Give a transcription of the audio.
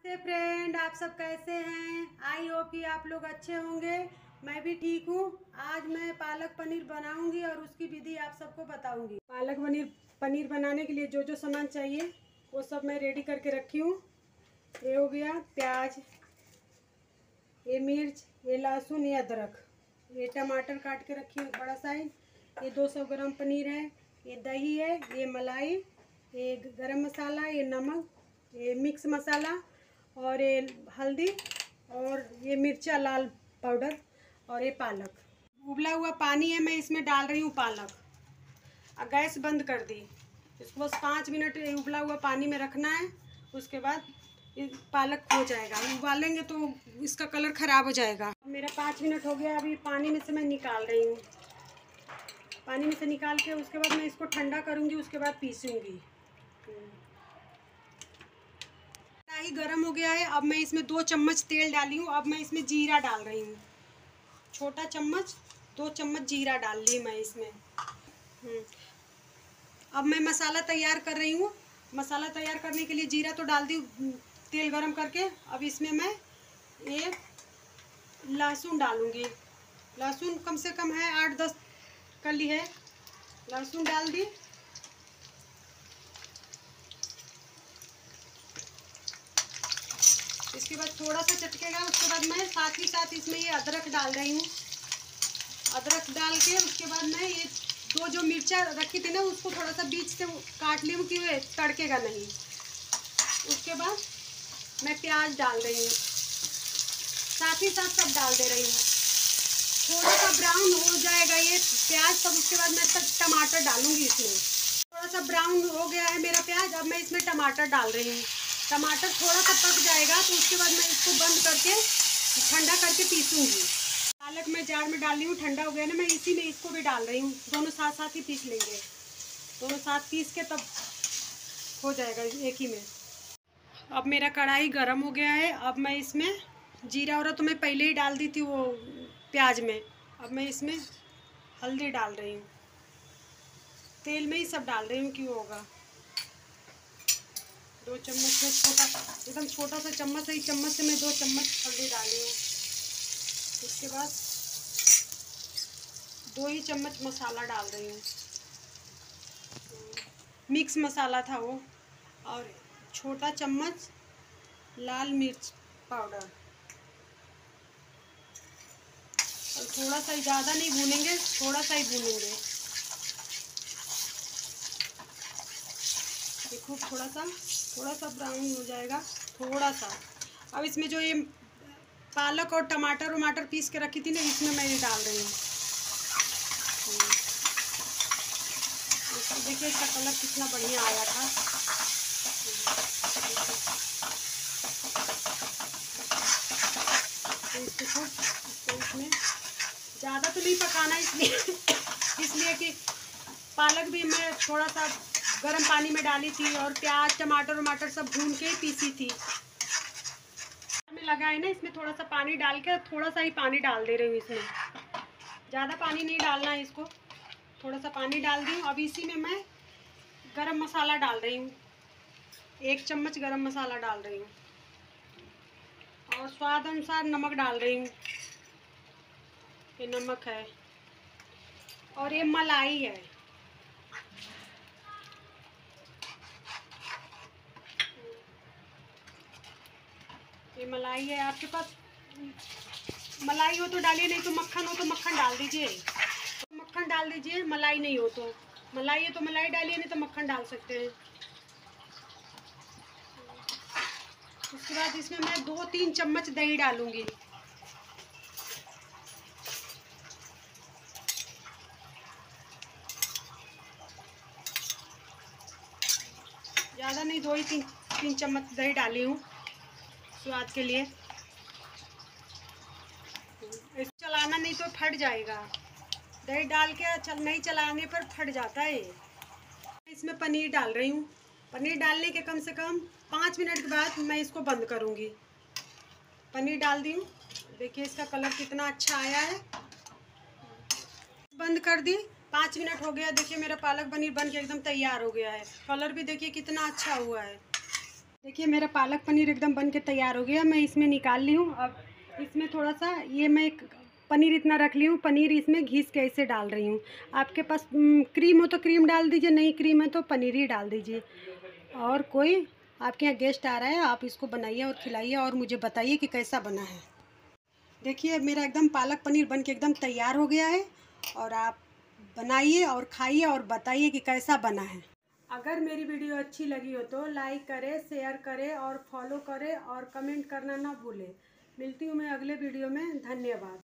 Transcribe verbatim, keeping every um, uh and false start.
नमस्ते फ्रेंड, आप सब कैसे हैं। आई होप कि आप लोग अच्छे होंगे। मैं भी ठीक हूँ। आज मैं पालक पनीर बनाऊंगी और उसकी विधि आप सबको बताऊंगी। पालक पनीर पनीर बनाने के लिए जो जो सामान चाहिए वो सब मैं रेडी करके रखी हूँ। ये हो गया प्याज, ये मिर्च, ये लहसुन, ये अदरक, ये टमाटर काट के रखी हूँ बड़ा साइज, ये दो सौ ग्राम पनीर है, ये दही है, ये मलाई, ये गरम मसाला, ये नमक, ये मिक्स मसाला और ये हल्दी और ये मिर्चा लाल पाउडर और ये पालक। उबला हुआ पानी है, मैं इसमें डाल रही हूँ पालक। और गैस बंद कर दी। इसको बस पाँच मिनट उबला हुआ पानी में रखना है। उसके बाद ये पालक हो जाएगा। उबालेंगे तो इसका कलर ख़राब हो जाएगा। मेरा पाँच मिनट हो गया। अभी पानी में से मैं निकाल रही हूँ। पानी में से निकाल के उसके बाद मैं इसको ठंडा करूँगी, उसके बाद पीसूँगी। कढ़ाई गरम हो गया है। अब मैं इसमें दो चम्मच तेल डाली हूँ। अब मैं इसमें जीरा डाल रही हूँ। छोटा चम्मच दो चम्मच जीरा डाल ली मैं इसमें। अब मैं मसाला तैयार कर रही हूँ। मसाला तैयार करने के लिए जीरा तो डाल दी तेल गरम करके। अब इसमें मैं ये लहसुन डालूँगी। लहसुन कम से कम है आठ दस कली है। लहसुन डाल दी। इसके बाद थोड़ा सा चटकेगा। उसके बाद मैं साथ ही साथ इसमें ये अदरक डाल रही हूँ। अदरक डाल के उसके बाद मैं ये दो जो मिर्चा रखी थी ना, उसको थोड़ा सा बीच से काट ली हूँ कि वो तड़केगा नहीं। उसके बाद मैं प्याज डाल रही हूँ, साथ ही साथ सब डाल दे रही हूँ। थोड़ा सा ब्राउन हो जाएगा ये प्याज, तब उसके बाद मैं तब टमाटर डालूँगी इसमें। थोड़ा सा ब्राउन हो गया है मेरा प्याज। अब मैं इसमें टमाटर डाल रही हूँ। टमाटर थोड़ा सा पक जाएगा तो उसके बाद मैं इसको बंद करके ठंडा करके पीसूँगी। पालक मैं जार में डाल रही हूँ, ठंडा हो गया ना, मैं इसी में इसको भी डाल रही हूँ। दोनों साथ साथ ही पीस लेंगे। दोनों साथ पीस के तब हो जाएगा एक ही में। अब मेरा कढ़ाई गरम हो गया है। अब मैं इसमें जीरा और तो मैं पहले ही डाल दी थी वो प्याज में। अब मैं इसमें हल्दी डाल रही हूँ। तेल में ही सब डाल रही हूँ कि वो होगा। दो चम्मच से छोटा एकदम छोटा सा चम्मच है, चम्मच से मैं दो चम्मच हल्दी डाली हूँ। उसके बाद दो ही चम्मच मसाला डाल रही हूँ। मिक्स मसाला था वो। और छोटा चम्मच लाल मिर्च पाउडर। और थोड़ा सा ही, ज़्यादा नहीं भूनेंगे, थोड़ा सा ही भूनेंगे। देखो थोड़ा सा थोड़ा सा ब्राउन हो जाएगा, थोड़ा सा। अब इसमें जो ये पालक और टमाटर वमाटर पीस के रखी थी ना, इसमें मैं ये डाल रही हूँ। देखिए इसका कलर कितना बढ़िया आया था। तो इसको इसको इसमें ज़्यादा तो नहीं पकाना, इसलिए इसलिए कि पालक भी मैं थोड़ा सा गर्म पानी में डाली थी और प्याज टमाटर वमाटर सब भून के ही पीसी थी। में लगा है ना, इसमें थोड़ा सा पानी डाल के, थोड़ा सा ही पानी डाल दे रही हूँ इसमें। ज़्यादा पानी नहीं डालना है इसको, थोड़ा सा पानी डाल दी हूँ। अब इसी में मैं गरम मसाला डाल रही हूँ। एक चम्मच गरम मसाला डाल रही हूँ और स्वाद अनुसार नमक डाल रही हूँ। ये नमक है और ये मलाई है। ये मलाई है। आपके पास मलाई हो तो डालिए, नहीं तो मक्खन हो तो मक्खन डाल दीजिए। तो मक्खन डाल दीजिए। मलाई नहीं हो तो मलाई है तो मलाई डालिए, नहीं तो मक्खन डाल सकते हैं। उसके बाद इसमें मैं दो तीन चम्मच दही डालूंगी। ज़्यादा नहीं, दो ही तीन तीन चम्मच दही डाली हूँ स्वाद के लिए। इसको चलाना नहीं तो फट जाएगा। दही डाल के चल नहीं चलाने पर फट जाता है। इसमें पनीर डाल रही हूँ। पनीर डालने के कम से कम पाँच मिनट के बाद मैं इसको बंद करूँगी। पनीर डाल दी हूँ। देखिए इसका कलर कितना अच्छा आया है। बंद कर दी। पाँच मिनट हो गया। देखिए मेरा पालक पनीर बन के एकदम तैयार हो गया है। कलर भी देखिए कितना अच्छा हुआ है। देखिए मेरा पालक पनीर एकदम बन के तैयार हो गया। मैं इसमें निकाल ली हूँ। अब इसमें थोड़ा सा ये मैं एक पनीर इतना रख ली हूँ। पनीर इसमें घिस के ऐसे डाल रही हूँ। आपके पास क्रीम हो तो क्रीम डाल दीजिए, नहीं क्रीम है तो पनीर ही डाल दीजिए। और कोई आपके यहाँ गेस्ट आ रहा है, आप इसको बनाइए और खिलाइए और मुझे बताइए कि कैसा बना है। देखिए मेरा एकदम पालक पनीर बन के एकदम तैयार हो गया है। और आप बनाइए और खाइए और बताइए कि कैसा बना है। अगर मेरी वीडियो अच्छी लगी हो तो लाइक करें, शेयर करें और फॉलो करें और कमेंट करना ना भूलें। मिलती हूँ मैं अगले वीडियो में। धन्यवाद।